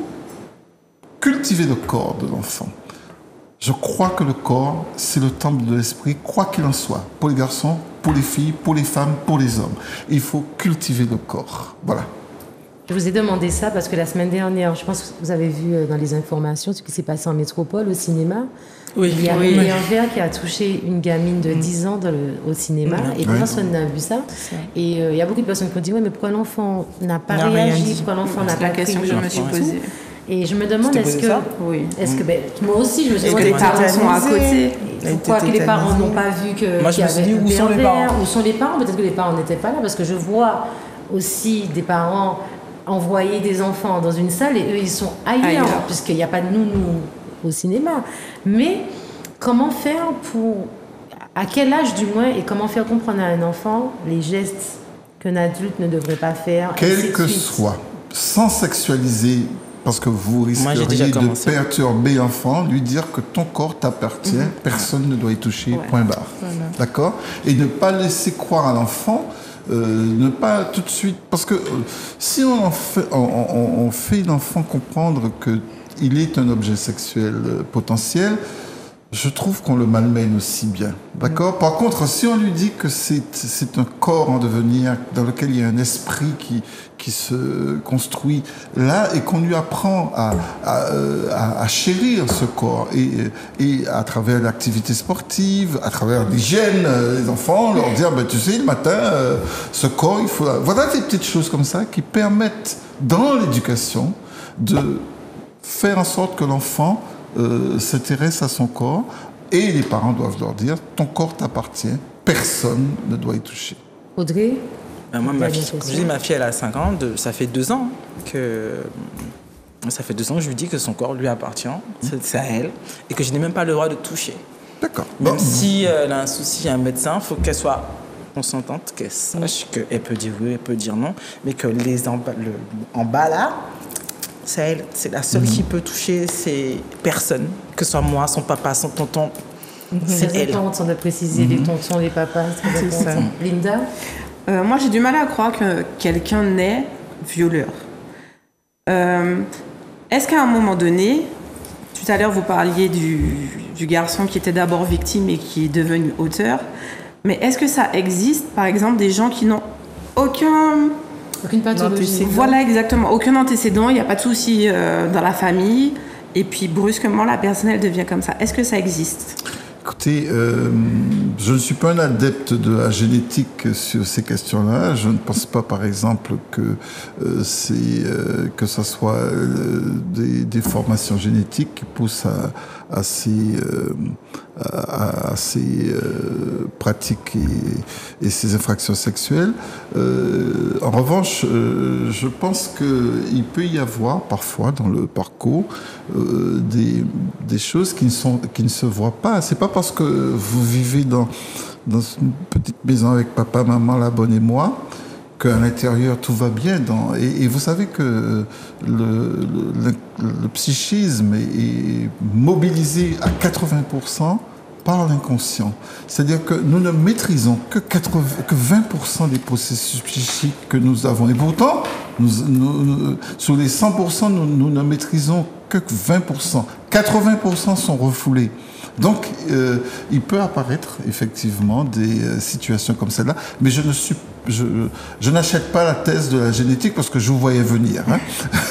E: cultiver le corps de l'enfant. Je crois que le corps, c'est le temple de l'esprit, quoi qu'il en soit, pour les garçons, pour les filles, pour les femmes, pour les hommes. Il faut cultiver le corps. Voilà.
A: Je vous ai demandé ça parce que la semaine dernière, je pense que vous avez vu dans les informations ce qui s'est passé en métropole, au cinéma. Oui, il y a oui, un oui. verre qui a touché une gamine de dix ans dans le, au cinéma, mmh. et personne n'a vu ça. ça. Et euh, il y a beaucoup de personnes qui ont dit, ouais, mais pourquoi l'enfant n'a pas n'a réagi, pourquoi l'enfant n'a pas
C: question que je me suis posée.
A: Et je me demande, est-ce que, oui. est-ce que ben, moi aussi, je me suis dit,
C: que les parents sont à côté.
A: Pourquoi que les parents n'ont pas vu que
D: moi, je me suis dit, où sont les parents?
A: Où sont les parents? Peut-être que les parents n'étaient pas là, parce que je vois aussi des parents envoyer des enfants dans une salle et eux, ils sont ailleurs, ailleurs. puisqu'il n'y a pas de nounou au cinéma. Mais comment faire pour... À quel âge, du moins, et comment faire comprendre à un enfant les gestes qu'un adulte ne devrait pas faire?
E: Quel que soit, sans sexualiser, parce que vous risqueriez de perturber l'enfant, lui dire que ton corps t'appartient, mmh. personne ne doit y toucher, ouais. point barre. Voilà. D'accord? Et ne pas laisser croire à l'enfant, euh, ne pas tout de suite... Parce que euh, si on, en fait, on, on, on fait l'enfant comprendre qu'il est un objet sexuel euh, potentiel, je trouve qu'on le malmène aussi bien. D'accord ? Par contre, si on lui dit que c'est, c'est un corps en devenir, dans lequel il y a un esprit qui, qui se construit là, et qu'on lui apprend à, à, à, à chérir ce corps, et, et à travers l'activité sportive, à travers l'hygiène, les enfants, leur dire, ben, tu sais, le matin, euh, ce corps, il faut... Voilà des petites choses comme ça qui permettent, dans l'éducation, de faire en sorte que l'enfant euh, s'intéresse à son corps, et les parents doivent leur dire ton corps t'appartient, personne ne doit y toucher.
A: Audrey?
D: Ben moi, ma fille, comme je dis, ma fille, elle a cinq ans, de, ça fait deux ans que ça fait deux ans que je lui dis que son corps lui appartient, c'est, c'est à elle, et que je n'ai même pas le droit de toucher.
E: D'accord.
D: Même
E: Bon.
D: si euh, elle a un souci à un médecin, il faut qu'elle soit consentante, qu'elle sache qu'elle peut dire oui, elle peut dire non, mais que les en, le, en bas là, c'est elle, c'est la seule mmh. qui peut toucher, c'est personne, que ce soit moi, son papa, son tonton, mmh. c'est elle.
A: On de préciser mmh. les tontons, les papas, c'est, c'est ça. Linda?
C: euh, Moi, j'ai du mal à croire que quelqu'un naît violeur. Euh, est-ce qu'à un moment donné, tout à l'heure vous parliez du, du garçon qui était d'abord victime et qui est devenu auteur, mais est-ce que ça existe, par exemple, des gens qui n'ont aucun...
A: Aucune pathologie.
C: Voilà, exactement. Aucun antécédent, il n'y a pas de souci euh, dans la famille, et puis brusquement, la personne, elle devient comme ça. Est-ce que ça existe ?
E: Écoutez, euh, je ne suis pas un adepte de la génétique sur ces questions-là. Je ne pense pas, par exemple, que euh, c'est euh, que ça soit euh, des, des formations génétiques qui poussent à, à ces euh, à, à ces euh, pratiques et, et ces infractions sexuelles. Euh, en revanche, euh, je pense qu'il peut y avoir parfois dans le parcours euh, des, des choses qui ne sont qui ne se voient pas. C'est pas parce que vous vivez dans dans une petite maison avec papa, maman, la bonne et moi, qu'à l'intérieur tout va bien. Dans, et, et vous savez que le, le, le psychisme est, est mobilisé à quatre-vingts pour cent par l'inconscient. C'est-à-dire que nous ne maîtrisons que, quatre-vingts, que vingt pour cent des processus psychiques que nous avons. Et pourtant, nous, nous, nous, sur les cent pour cent, nous, nous ne maîtrisons que vingt pour cent. quatre-vingts pour cent sont refoulés. Donc, euh, il peut apparaître effectivement des euh, situations comme celle-là, mais je ne suis, je, je n'achète pas la thèse de la génétique parce que je vous voyais venir. Hein.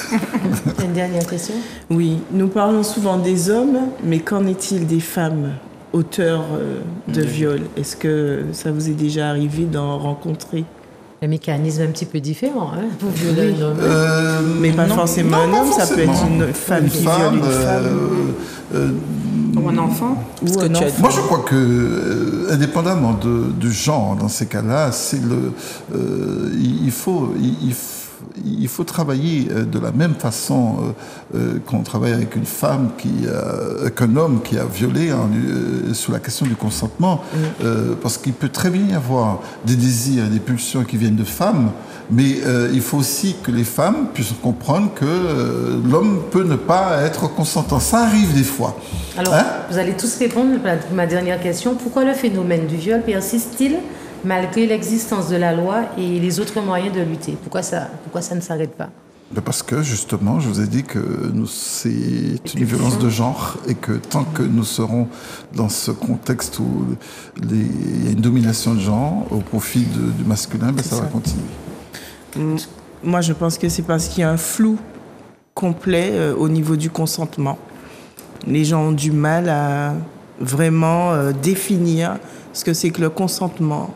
A: Une dernière question ?
B: Oui, nous parlons souvent des hommes, mais qu'en est-il des femmes auteurs euh, de mmh. viol ? Est-ce que ça vous est déjà arrivé d'en rencontrer ?
A: Le mécanisme est un petit peu différent, hein, pour violer oui. un homme.
B: Euh, mais pas non, forcément non, un homme, ça peut être une femme une qui femme, viole une euh, femme.
C: Euh, ou un enfant.
B: Ou un enfant.
E: Moi, je crois que, euh, indépendamment de, du genre, dans ces cas-là, c'est le, euh, il, faut, il, il faut il faut travailler de la même façon euh, qu'on travaille avec une femme, qui a, qu'un homme qui a violé en, euh, sur la question du consentement, mmh. euh, parce qu'il peut très bien y avoir des désirs et des pulsions qui viennent de femmes, mais euh, il faut aussi que les femmes puissent comprendre que euh, l'homme peut ne pas être consentant. Ça arrive des fois.
A: Alors, hein? Vous allez tous répondre à ma dernière question. Pourquoi le phénomène du viol persiste-t-il malgré l'existence de la loi et les autres moyens de lutter? Pourquoi ça, pourquoi ça ne s'arrête pas?
E: Parce que, justement, je vous ai dit que nous, c'est une violence de genre et que tant que nous serons dans ce contexte où les, il y a une domination de genre au profit de, du masculin, ben ça, ça va continuer.
B: Moi, je pense que c'est parce qu'il y a un flou complet euh, au niveau du consentement. Les gens ont du mal à vraiment euh, définir ce que c'est que le consentement.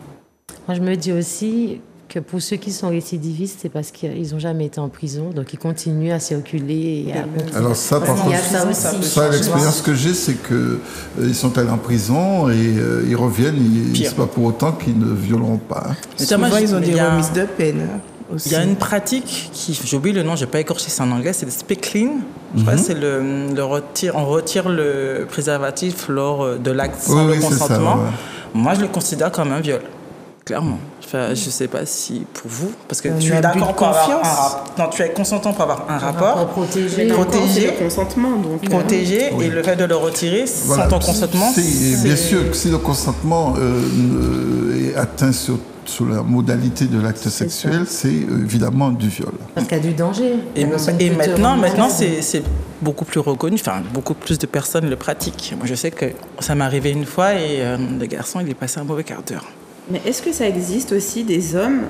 A: Moi, je me dis aussi que pour ceux qui sont récidivistes, c'est parce qu'ils n'ont jamais été en prison, donc ils continuent à circuler. Et à...
E: Alors ça, par contre, ça, aussi, ça l'expérience que j'ai, c'est qu'ils euh, sont allés en prison et euh, ils reviennent, et c'est pas pour autant qu'ils ne violeront pas.
B: Souvent, ils ont des remises de peine.
D: Il y a une pratique qui, j'ai oublié le nom, je n'ai pas écorché, c'est en anglais, c'est le spit clean. Je mm-hmm. crois que c'est le, le retire, on retire le préservatif lors de l'acte sans oui, le oui, consentement. Ça, ouais. Moi, je le considère comme un viol, clairement. Enfin, je ne sais pas si pour vous, parce que
B: on
D: tu es d'accord pour avoir un, non, tu es consentant pour avoir un, un rapport,
A: rapport protégé,
C: protégé, le consentement, donc
D: protégé, oui. Et le fait de le retirer voilà. sans ton consentement,
E: c'est, c'est bien sûr que si le consentement euh, est atteint sur sur la modalité de l'acte c'est sexuel, ça. C'est évidemment du viol.
A: Parce qu'il y a du danger.
D: Et, et maintenant, maintenant c'est, c'est beaucoup plus reconnu, enfin, beaucoup plus de personnes le pratiquent. Moi, je sais que ça m'est arrivé une fois et euh, le garçon, il est passé un mauvais quart d'heure.
C: Mais est-ce que ça existe aussi des hommes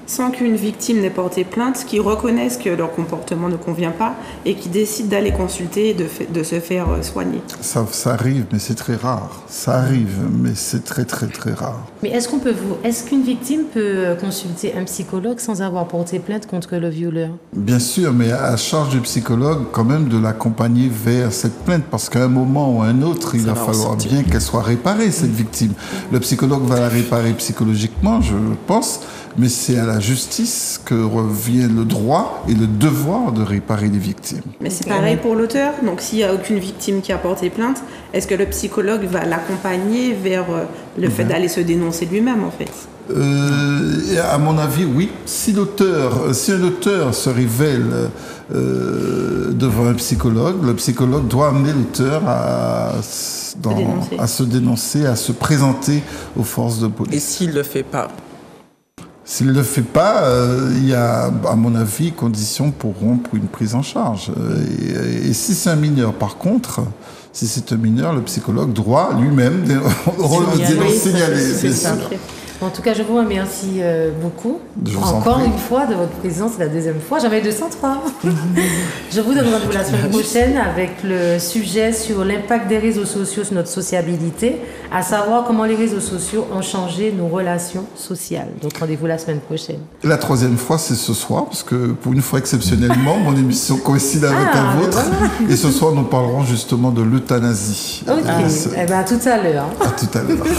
C: sans qu'une victime n'ait porté plainte, qui reconnaissent que leur comportement ne convient pas et qui décident d'aller consulter et de, de se faire soigner.
E: Ça, ça arrive, mais c'est très rare. Ça arrive, mais c'est très très très rare.
A: Mais est-ce qu'on peut vous, est-ce qu'une victime peut consulter un psychologue sans avoir porté plainte contre le violeur?
E: Bien sûr, mais à charge du psychologue quand même de l'accompagner vers cette plainte, parce qu'à un moment ou à un autre, il ça va falloir ressortir. bien qu'elle soit réparée, cette victime. Le psychologue va la réparer psychologiquement, je pense, mais c'est à la justice que revient le droit et le devoir de réparer les victimes.
C: Mais c'est pareil pour l'auteur. Donc s'il n'y a aucune victime qui a porté plainte, est-ce que le psychologue va l'accompagner vers le mmh. fait d'aller se dénoncer lui-même en fait?
E: Euh, à mon avis, oui. Si l'auteur, si un auteur se révèle euh, devant un psychologue, le psychologue doit amener l'auteur à, dans, à se dénoncer, à se présenter aux forces de police.
D: Et s'il ne le fait pas?
E: S'il ne le fait pas, euh, il y a, à mon avis, conditions pour rompre une prise en charge. Et, et si c'est un mineur, par contre, si c'est un mineur, le psychologue doit lui-même signaler. signaler
A: c'est ça. En tout cas, je vous remercie euh, beaucoup. Encore une fois de votre présence, c'est la deuxième fois. J'avais deux cent trois. Je vous donne rendez-vous la semaine prochaine avec le sujet sur l'impact des réseaux sociaux sur notre sociabilité, à savoir comment les réseaux sociaux ont changé nos relations sociales. Donc rendez-vous la semaine prochaine.
E: La troisième fois, c'est ce soir, parce que pour une fois exceptionnellement, mon émission coïncide avec ah, la vôtre. Voilà. Et ce soir, nous parlerons justement de l'euthanasie.
A: Ok, ah, eh bien à tout à l'heure.
E: À tout à l'heure.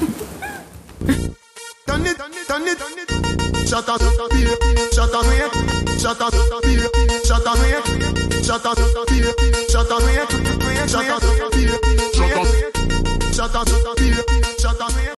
G: Done it, done it, done it. Shut up, shut up, wait. Shut up, shut up, wait. Shut up, shut up, wait. Shut up, shut up, wait. Shut up, shut up, wait. Shut up, shut up, wait.